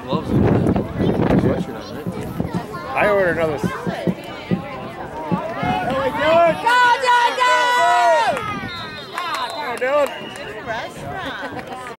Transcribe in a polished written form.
gloves and sweatshirt on, right? I ordered another. Go, Dylan! Go, Dylan! Restaurant.